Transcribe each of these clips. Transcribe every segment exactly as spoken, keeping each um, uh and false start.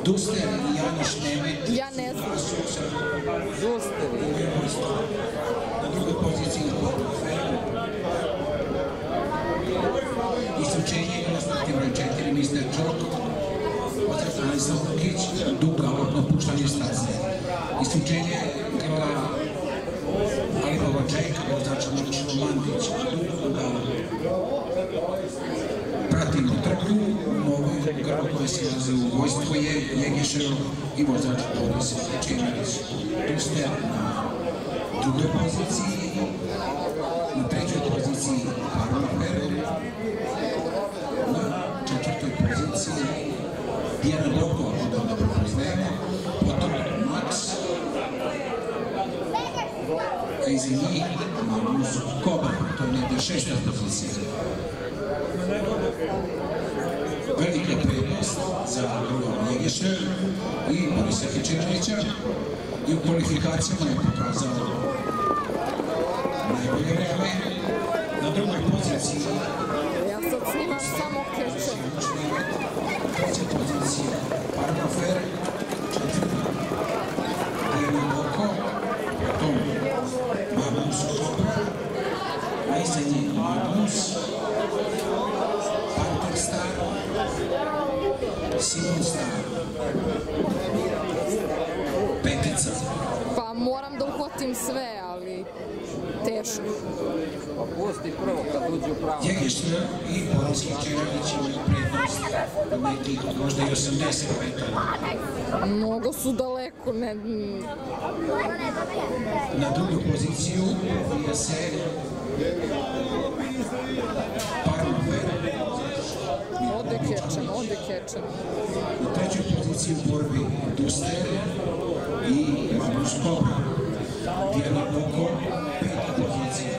Duster i Janoš Nemet. Ja ne znam. Duster. Na drugoj poziciji isključenje konstruktivno četiri mister Čok, odrad Ansa Lukić, dug galopno puštanje staze. Isključenje grla Alibaba Ček, vozač Momčilo Mandić, dug galop. Pratimo trku, novo grlo koje se nalaze u vojstvu je Ljegešev i vozač Boris Čećanić. Duster na drugoj poziciji, na trećoj poziciji Parmafer, na četvrtoj poziciji Dijana Boko, da dobro poznajemo, potom Max, a iza njih Magnus Koba, to je negdje šesta pozicija. Velika prednost za grlo Ljegešev i Borisa Čećanića i u kvalifikacijama je pokazao najbolje vreme. Na drugoj poziciji Ja sad snimam samo keče. treća pozicija Parmafer, četvrta Dijana Boko, potom Magnus Kobra, a iza njih Magnus, Panter Star, Simon Star, petica. Pa moram da uhvatim sve, ali teško. Pa pusti prvo kad uđe u pravo. Ljegešev i Boris Čećanić imaju prednost nekih možda i osamdeset metara. Mnogo su daleko, ne... Na drugu poziciju je se Parmafer. Ode kečan, ode kečan. Na trećoj poziciji u borbi Duster i Magnus Kobra. Dijana Boko, peta pozicija.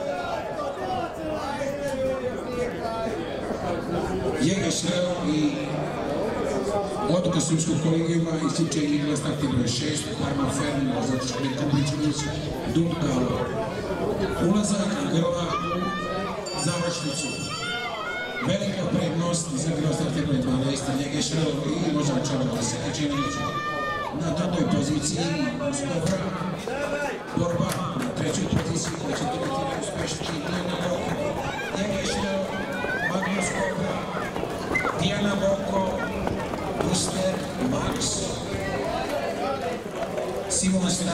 Ljegešev i odluka sudskog kolegijuma isključenje igla startni broj šest, Parmafer, vozač Željko Bičanić, dug galop. Ulazak grla u završnicu. Velika prednost za grlo startni broj dvanaest, Ljegešev i vozača Borisa Čećanića. Na drugoj poziciji Magnus Kobra, borba na trećoj poziciji koja će dobiti najuspešniji Dijana Boko. Ljegešev, Magnus Kobra, Dijana Boko, Duster, Max, Simon Star.